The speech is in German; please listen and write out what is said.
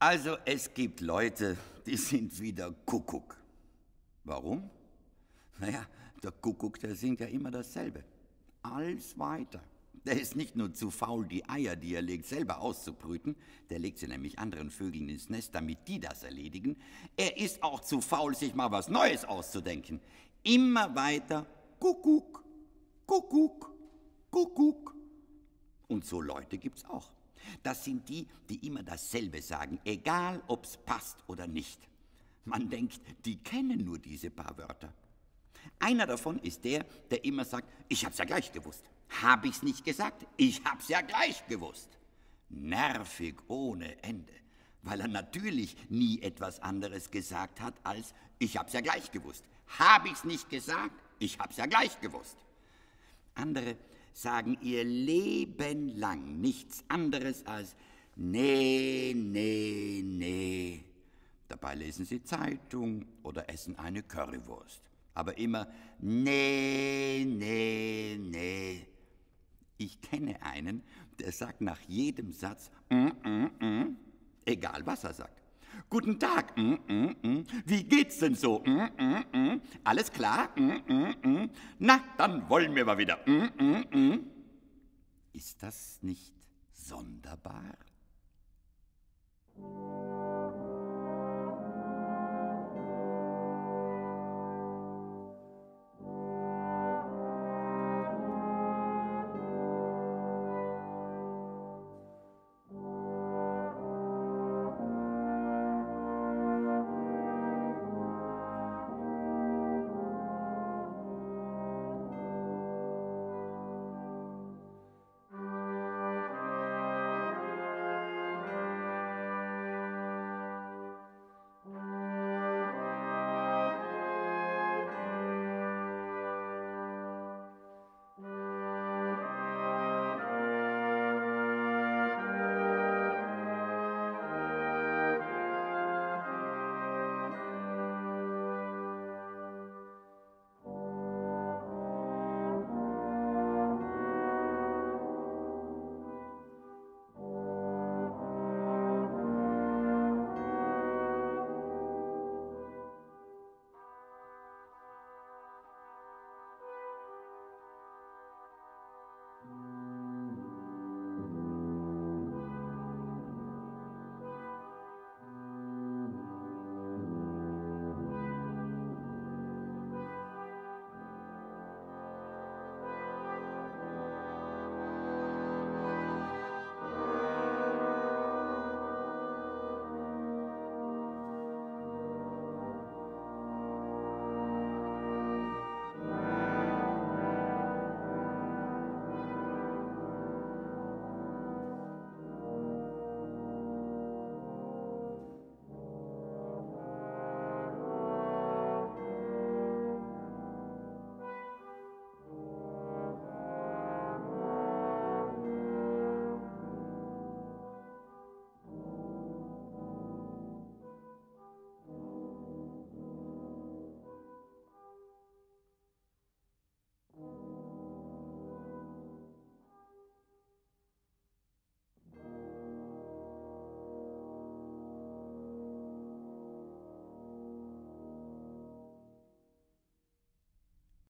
Also es gibt Leute, die sind wie der Kuckuck. Warum? Naja, der Kuckuck, der singt ja immer dasselbe. Alles weiter. Der ist nicht nur zu faul, die Eier, die er legt, selber auszubrüten. Der legt sie nämlich anderen Vögeln ins Nest, damit die das erledigen. Er ist auch zu faul, sich mal was Neues auszudenken. Immer weiter Kuckuck, Kuckuck, Kuckuck. Und so Leute gibt's auch. Das sind die, die immer dasselbe sagen, egal ob's passt oder nicht. Man denkt, die kennen nur diese paar Wörter. Einer davon ist der, der immer sagt, ich hab's ja gleich gewusst. Hab ich's nicht gesagt? Ich hab's ja gleich gewusst. Nervig ohne Ende, weil er natürlich nie etwas anderes gesagt hat als, ich hab's ja gleich gewusst. Hab ich's nicht gesagt? Ich hab's ja gleich gewusst. Andere sagen ihr Leben lang nichts anderes als nee, nee, nee. Dabei lesen sie Zeitung oder essen eine Currywurst. Aber immer nee, nee, nee. Ich kenne einen, der sagt nach jedem Satz egal was er sagt. Guten Tag, wie geht's denn so? Alles klar? Na, dann wollen wir mal wieder. Ist das nicht sonderbar?